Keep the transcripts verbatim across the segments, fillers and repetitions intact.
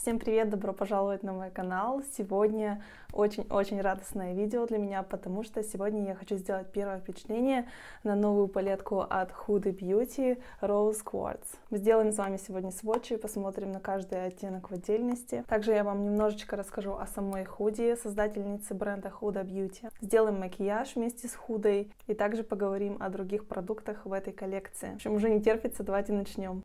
Всем привет, добро пожаловать на мой канал. Сегодня очень-очень радостное видео для меня, потому что сегодня я хочу сделать первое впечатление на новую палетку от Huda Beauty Rose Quartz. Мы сделаем с вами сегодня сводчи, посмотрим на каждый оттенок в отдельности. Также я вам немножечко расскажу о самой Huda, создательнице бренда Huda Beauty. Сделаем макияж вместе с Худой и также поговорим о других продуктах в этой коллекции. В общем, уже не терпится, давайте начнем.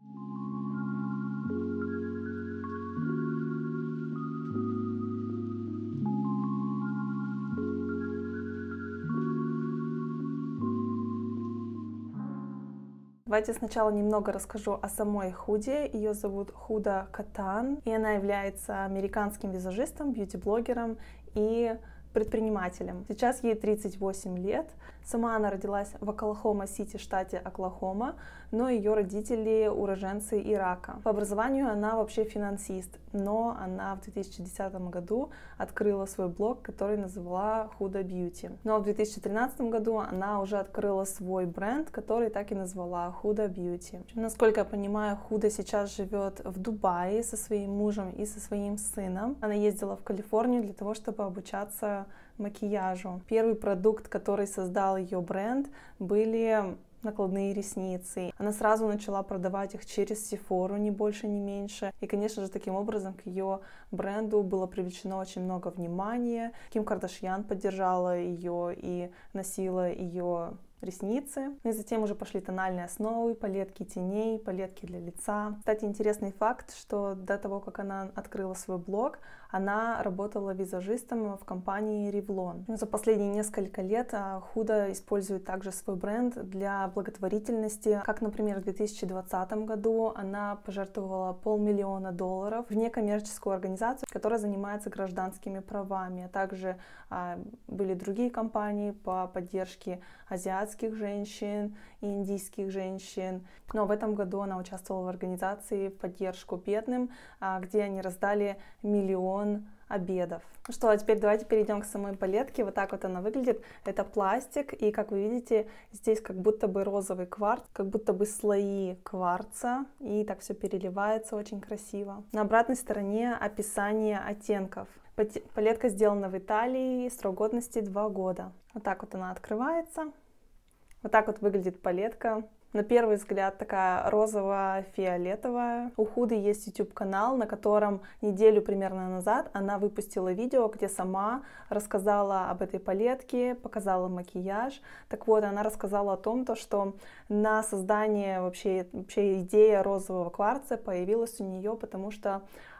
Давайте сначала немного расскажу о самой Huda. Ее зовут Huda Kattan, и она является американским визажистом, бьюти-блогером и предпринимателем. Сейчас ей тридцать восемь лет. Сама она родилась в Оклахома-Сити, штате Оклахома, но ее родители уроженцы Ирака. По образованию она вообще финансист, но она в две тысячи десятом году открыла свой блог, который назвала Huda Beauty. Но в две тысячи тринадцатом году она уже открыла свой бренд, который так и назвала Huda Beauty. Насколько я понимаю, Huda сейчас живет в Дубае со своим мужем и со своим сыном. Она ездила в Калифорнию для того, чтобы обучаться макияжу. Первый продукт, который создал ее бренд, были накладные ресницы. Она сразу начала продавать их через Sephora, ни больше, ни меньше. И, конечно же, таким образом к ее бренду было привлечено очень много внимания. Ким Кардашьян поддержала ее и носила ее ресницы. Ну и затем уже пошли тональные основы, палетки теней, палетки для лица. Кстати, интересный факт, что до того, как она открыла свой блог, она работала визажистом в компании Revlon. Но за последние несколько лет Huda использует также свой бренд для благотворительности. Как, например, в две тысячи двадцатом году она пожертвовала полмиллиона долларов в некоммерческую организацию, которая занимается гражданскими правами. А также а, были другие компании по поддержке азиатских женщин и индийских женщин. Но в этом году она участвовала в организации в поддержку бедным, где они раздали миллион обедов. Ну что, а теперь давайте перейдем к самой палетке. Вот так вот она выглядит. Это пластик, и как вы видите, здесь как будто бы розовый кварц, как будто бы слои кварца, и так все переливается очень красиво. На обратной стороне описание оттенков. Палетка сделана в Италии, срок годности два года. Вот так вот она открывается. Вот так вот выглядит палетка. На первый взгляд такая розово-фиолетовая. У Huda есть YouTube-канал, на котором неделю примерно назад она выпустила видео, где сама рассказала об этой палетке, показала макияж. Так вот, она рассказала о том, то, что на создание вообще, вообще идея розового кварца появилась у нее, потому что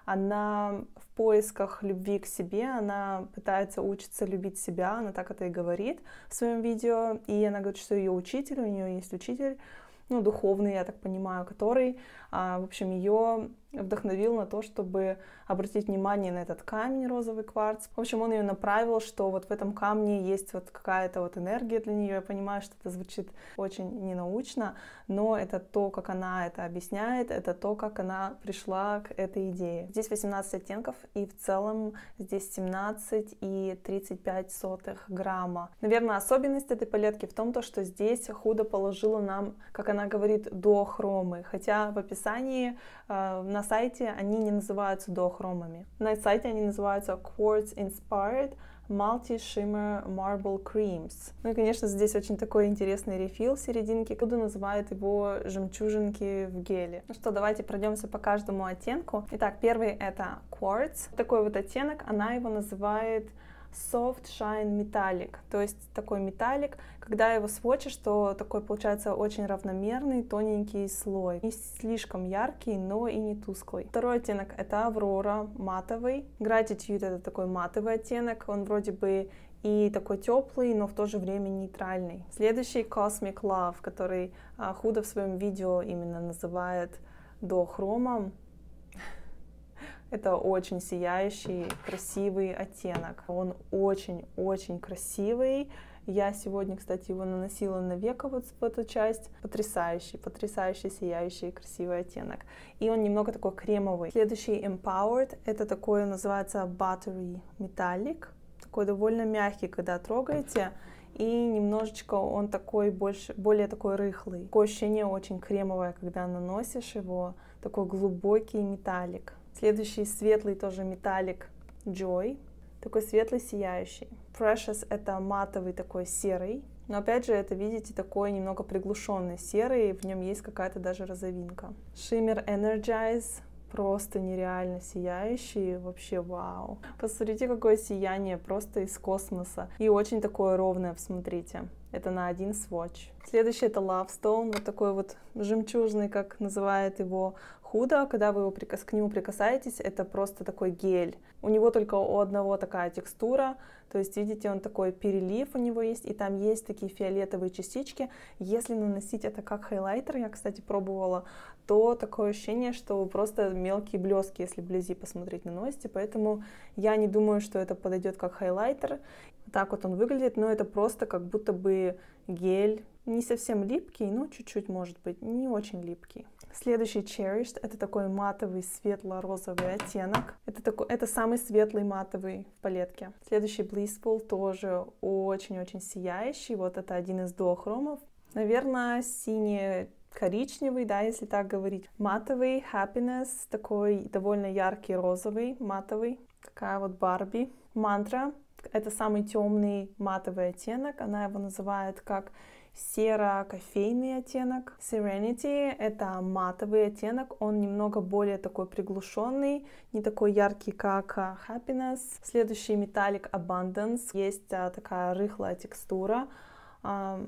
она в поисках любви к себе, она пытается учиться любить себя, она так это и говорит в своем видео, и она говорит, что ее учитель, у нее есть учитель, ну, духовный, я так понимаю, который, а, в общем, ее вдохновил на то, чтобы обратить внимание на этот камень, розовый кварц. В общем, он ее направил, что вот в этом камне есть вот какая-то вот энергия для нее. Я понимаю, что это звучит очень ненаучно, но это то, как она это объясняет, это то, как она пришла к этой идее. Здесь восемнадцать оттенков, и в целом здесь семнадцать и тридцать пять сотых грамма. Наверное, особенность этой палетки в том, то, что здесь Huda положила нам, как она говорит, дохромы, хотя в описании э, на сайте они не называются дохромами. На сайте они называются Quartz Inspired Multi Shimmer Marble Creams. Ну и, конечно, здесь очень такой интересный рефил в серединке. Huda называет его жемчужинки в геле. Ну что, давайте пройдемся по каждому оттенку. Итак, первый это Quartz. Такой вот оттенок, она его называет Soft Shine Metallic, то есть такой металлик, когда его сводчишь, то такой получается очень равномерный, тоненький слой. Не слишком яркий, но и не тусклый. Второй оттенок это Аврора, матовый. Gratitude это такой матовый оттенок, он вроде бы и такой теплый, но в то же время нейтральный. Следующий Cosmic Love, который Huda в своем видео именно называет дохромом. Это очень сияющий, красивый оттенок. Он очень-очень красивый. Я сегодня, кстати, его наносила на веко вот в эту часть. Потрясающий, потрясающий, сияющий, красивый оттенок. И он немного такой кремовый. Следующий Empowered. Это такой, называется Buttery Metallic. Такой довольно мягкий, когда трогаете. И немножечко он такой больше, более такой рыхлый. Такое ощущение очень кремовое, когда наносишь его. Такой глубокий металлик. Следующий светлый тоже металлик Joy, такой светлый, сияющий. Precious — это матовый такой серый, но опять же это, видите, такой немного приглушенный серый, в нем есть какая-то даже розовинка. Shimmer Energize, просто нереально сияющий, вообще вау. Посмотрите, какое сияние, просто из космоса. И очень такое ровное, посмотрите. Это на один свотч. Следующий — это Love Stone, вот такой вот жемчужный, как называет его Худа. Когда вы его, к нему прикасаетесь, это просто такой гель. У него только у одного такая текстура, то есть, видите, он такой перелив у него есть, и там есть такие фиолетовые частички. Если наносить это как хайлайтер, я, кстати, пробовала, то такое ощущение, что вы просто мелкие блески, если вблизи посмотреть, наносите, поэтому я не думаю, что это подойдет как хайлайтер. Так вот он выглядит, но это просто как будто бы гель, не совсем липкий, но чуть-чуть, может быть, не очень липкий. Следующий Cherished — это такой матовый светло-розовый оттенок. Это, такой, это самый светлый матовый в палетке. Следующий Blissful тоже очень-очень сияющий. Вот это один из дуохромов. Наверное, синий-коричневый, да, если так говорить. Матовый Happiness, такой довольно яркий розовый, матовый. Такая вот Барби. Мантра — это самый темный матовый оттенок. Она его называет как серо-кофейный оттенок. Serenity — это матовый оттенок, он немного более такой приглушенный, не такой яркий, как Happiness. Следующий металлик Abundance, есть а, такая рыхлая текстура. А,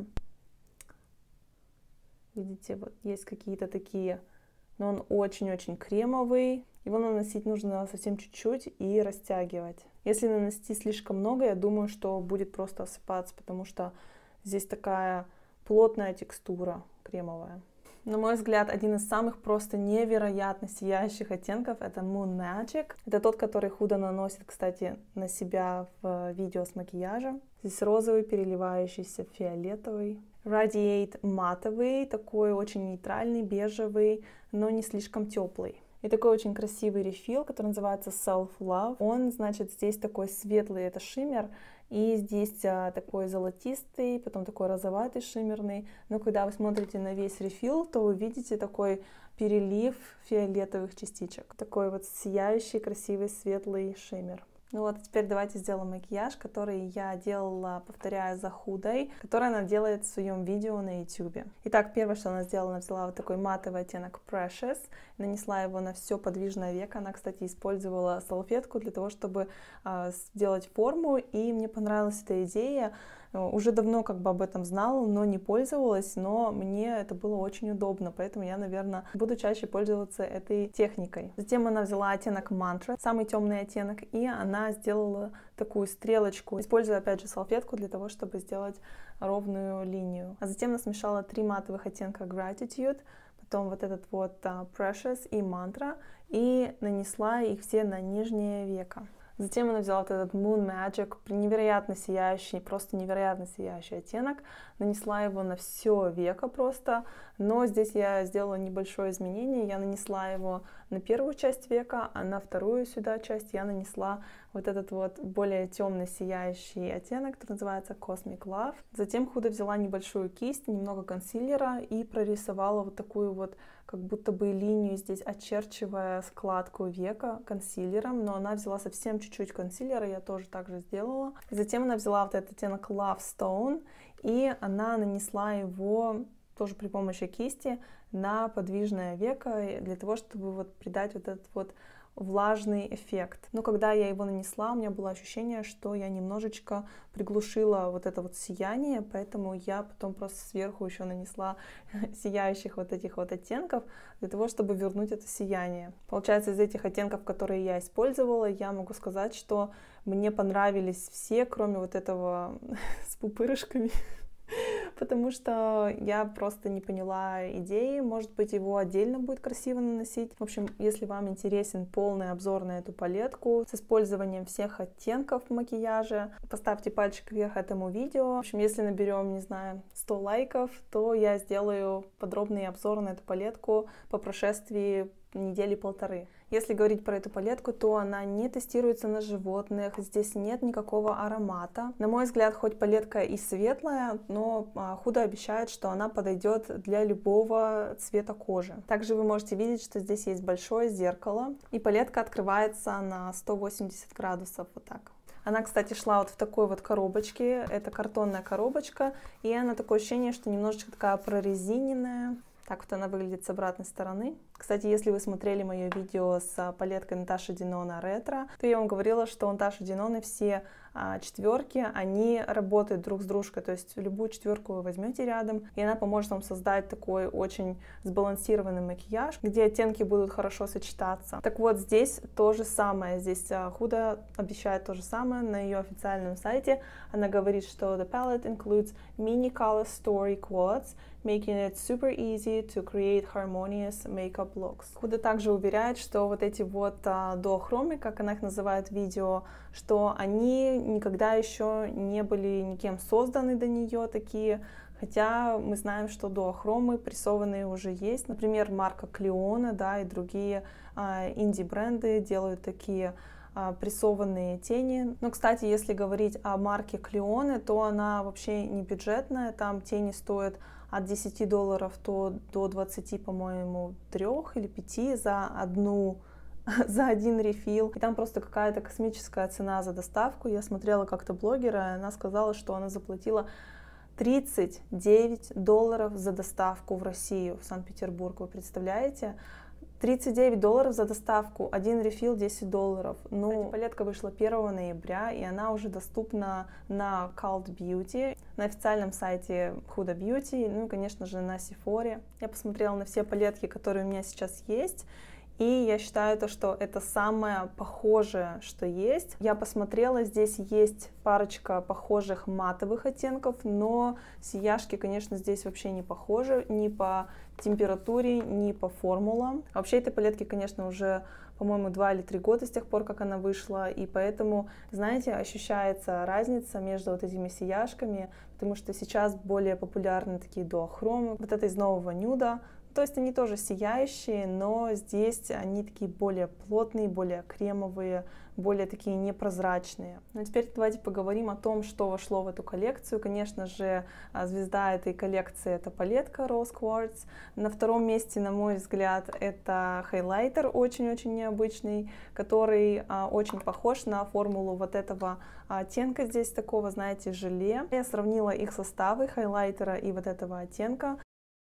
видите, вот есть какие-то такие, но он очень-очень кремовый. Его наносить нужно совсем чуть-чуть и растягивать. Если нанести слишком много, я думаю, что будет просто осыпаться, потому что здесь такая плотная текстура, кремовая. На мой взгляд, один из самых просто невероятно сияющих оттенков — это Moon Magic. Это тот, который Худа наносит, кстати, на себя в видео с макияжем. Здесь розовый, переливающийся фиолетовый. Radiate матовый, такой очень нейтральный, бежевый, но не слишком теплый. И такой очень красивый рефил, который называется Self Love. Он, значит, здесь такой светлый, это шиммер, и здесь а, такой золотистый, потом такой розоватый шиммерный. Но когда вы смотрите на весь рефил, то вы видите такой перелив фиолетовых частичек. Такой вот сияющий, красивый, светлый шиммер. Ну вот, теперь давайте сделаем макияж, который я делала, повторяя за Худой, который она делает в своем видео на YouTube. Итак, первое, что она сделала, она взяла вот такой матовый оттенок Precious, нанесла его на все подвижное веко. Она, кстати, использовала салфетку для того, чтобы э, сделать форму, и мне понравилась эта идея. Уже давно как бы об этом знала, но не пользовалась, но мне это было очень удобно, поэтому я, наверное, буду чаще пользоваться этой техникой. Затем она взяла оттенок Mantra, самый темный оттенок, и она сделала такую стрелочку, используя опять же салфетку для того, чтобы сделать ровную линию. А затем она смешала три матовых оттенка Gratitude, потом вот этот вот uh, Precious и Mantra, и нанесла их все на нижнее веко. Затем она взяла вот этот Moon Magic, невероятно сияющий, просто невероятно сияющий оттенок, нанесла его на все веко просто, но здесь я сделала небольшое изменение, я нанесла его на первую часть века, а на вторую сюда часть я нанесла вот этот вот более темный сияющий оттенок, который называется Cosmic Love. Затем Худа взяла небольшую кисть, немного консилера и прорисовала вот такую вот как будто бы линию здесь, очерчивая складку века консилером, но она взяла совсем чуть-чуть консилера, я тоже так же сделала. Затем она взяла вот этот оттенок Love Stone, и она нанесла его тоже при помощи кисти на подвижное веко, для того, чтобы вот придать вот этот вот влажный эффект. Но когда я его нанесла, у меня было ощущение, что я немножечко приглушила вот это вот сияние, поэтому я потом просто сверху еще нанесла сияющих вот этих вот оттенков, для того, чтобы вернуть это сияние. Получается, из этих оттенков, которые я использовала, я могу сказать, что мне понравились все, кроме вот этого с пупырышками. Потому что я просто не поняла идеи, может быть, его отдельно будет красиво наносить. В общем, если вам интересен полный обзор на эту палетку с использованием всех оттенков в макияже, поставьте пальчик вверх этому видео. В общем, если наберем, не знаю, сто лайков, то я сделаю подробный обзор на эту палетку по прошествии недели полторы. Если говорить про эту палетку, то она не тестируется на животных, здесь нет никакого аромата. На мой взгляд, хоть палетка и светлая, но Huda обещает, что она подойдет для любого цвета кожи. Также вы можете видеть, что здесь есть большое зеркало, и палетка открывается на сто восемьдесят градусов, вот так. Она, кстати, шла вот в такой вот коробочке, это картонная коробочка, и она такое ощущение, что немножечко такая прорезиненная. Так вот она выглядит с обратной стороны. Кстати, если вы смотрели мое видео с палеткой Наташи Денона ретро, то я вам говорила, что у Наташи Деноны все а, четверки, они работают друг с дружкой, то есть любую четверку вы возьмете рядом, и она поможет вам создать такой очень сбалансированный макияж, где оттенки будут хорошо сочетаться. Так вот, здесь то же самое, здесь а, Huda обещает то же самое на ее официальном сайте. Она говорит, что the palette includes mini color story quads, making it super easy to create harmonious makeup looks. Huda также уверяет, что вот эти вот а, дуохромы, как она их называет в видео, что они никогда еще не были никем созданы до нее такие, хотя мы знаем, что дуохромы прессованные уже есть. Например, марка Clionadо, да, и другие а, инди-бренды делают такие а, прессованные тени. Но, кстати, если говорить о марке Clionadо, то она вообще не бюджетная, там тени стоят от десяти долларов то до двадцати, по-моему, трех или пяти за одну, за один рефил. И там просто какая-то космическая цена за доставку. Я смотрела как-то блогера, и она сказала, что она заплатила тридцать девять долларов за доставку в Россию, в Санкт-Петербург. Вы представляете? тридцать девять долларов за доставку, один рефил десять долларов. Ну, эта палетка вышла первого ноября, и она уже доступна на Cult Beauty, на официальном сайте Huda Beauty, ну и, конечно же, на Sephora. Я посмотрела на все палетки, которые у меня сейчас есть, и я считаю, то, что это самое похожее, что есть. Я посмотрела, здесь есть парочка похожих матовых оттенков, но сияшки, конечно, здесь вообще не похожи ни по температуре, ни по формулам. Вообще этой палетки, конечно, уже, по-моему, два или три года с тех пор, как она вышла, и поэтому, знаете, ощущается разница между вот этими сияшками, потому что сейчас более популярны такие дуохромы. Вот это из нового нюда. То есть они тоже сияющие, но здесь они такие более плотные, более кремовые, более такие непрозрачные. Ну, теперь давайте поговорим о том, что вошло в эту коллекцию. Конечно же, звезда этой коллекции — это палетка Rose Quartz. На втором месте, на мой взгляд, это хайлайтер очень-очень необычный, который а, очень похож на формулу вот этого оттенка здесь такого, знаете, желе. Я сравнила их составы, хайлайтера и вот этого оттенка.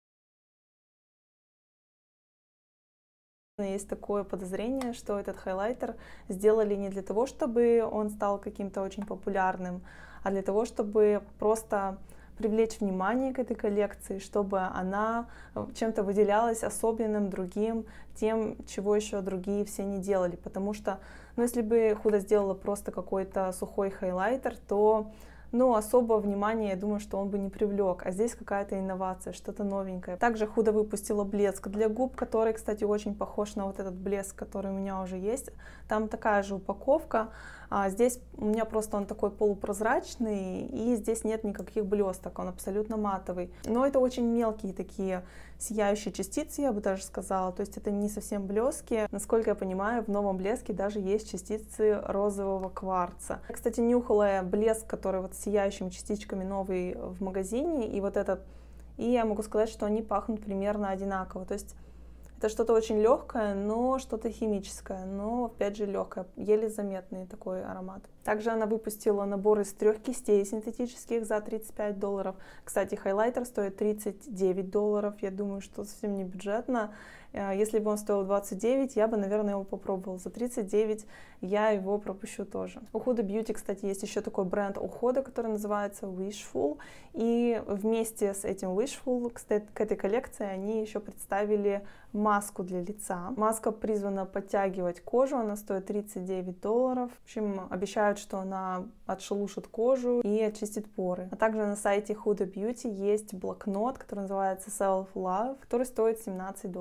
Есть такое подозрение, что этот хайлайтер сделали не для того, чтобы он стал каким-то очень популярным, а для того, чтобы просто привлечь внимание к этой коллекции, чтобы она чем-то выделялась особенным, другим, тем, чего еще другие все не делали. Потому что, ну, если бы Huda сделала просто какой-то сухой хайлайтер, то но особого внимания, я думаю, что он бы не привлек. А здесь какая-то инновация, что-то новенькое. Также Huda выпустила блеск для губ, который, кстати, очень похож на вот этот блеск, который у меня уже есть. Там такая же упаковка. А здесь у меня просто он такой полупрозрачный, и здесь нет никаких блесток, он абсолютно матовый. Но это очень мелкие такие сияющие частицы, я бы даже сказала, то есть это не совсем блески. Насколько я понимаю, в новом блеске даже есть частицы розового кварца. Я, кстати, нюхала блеск, который вот с сияющими частичками новый в магазине, и вот этот, и я могу сказать, что они пахнут примерно одинаково, то есть это что-то очень легкое, но что-то химическое, но опять же легкое, еле заметный такой аромат. Также она выпустила набор из трех кистей синтетических за тридцать пять долларов. Кстати, хайлайтер стоит тридцать девять долларов, я думаю, что совсем не бюджетно. Если бы он стоил двадцать девять, я бы, наверное, его попробовала. За тридцать девять я его пропущу тоже. У Huda Beauty, кстати, есть еще такой бренд ухода, который называется Wishful. И вместе с этим Wishful, кстати, к этой коллекции они еще представили маску для лица. Маска призвана подтягивать кожу, она стоит тридцать девять долларов. В общем, обещают, что она отшелушит кожу и очистит поры. А также на сайте Huda Beauty есть блокнот, который называется Self Love, который стоит семнадцать долларов. Кстати,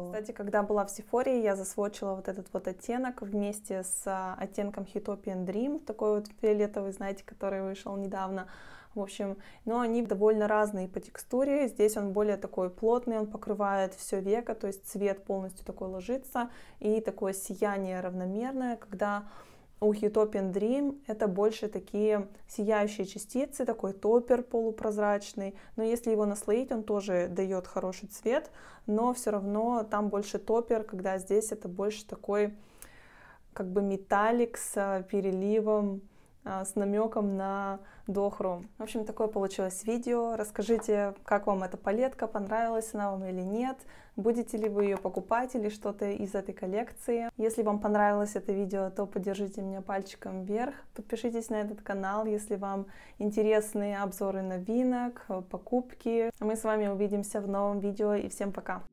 Когда была в Sephora, я засвочила вот этот вот оттенок вместе с оттенком Hitopian Dream, такой вот фиолетовый, знаете, который вышел недавно. В общем, но они довольно разные по текстуре. Здесь он более такой плотный, он покрывает все веко, то есть цвет полностью такой ложится, и такое сияние равномерное, когда у Hitopian Dream это больше такие сияющие частицы, такой топпер полупрозрачный, но если его наслоить, он тоже дает хороший цвет, но все равно там больше топпер, когда здесь это больше такой как бы металлик с переливом, с намеком на дохром. В общем, такое получилось видео. Расскажите, как вам эта палетка, понравилась она вам или нет, будете ли вы ее покупать или что-то из этой коллекции. Если вам понравилось это видео, то поддержите меня пальчиком вверх, подпишитесь на этот канал, если вам интересны обзоры новинок, покупки. Мы с вами увидимся в новом видео, и всем пока!